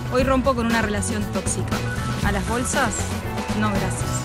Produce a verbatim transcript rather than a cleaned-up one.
Hoy rompo con una relación tóxica. A las bolsas, no gracias.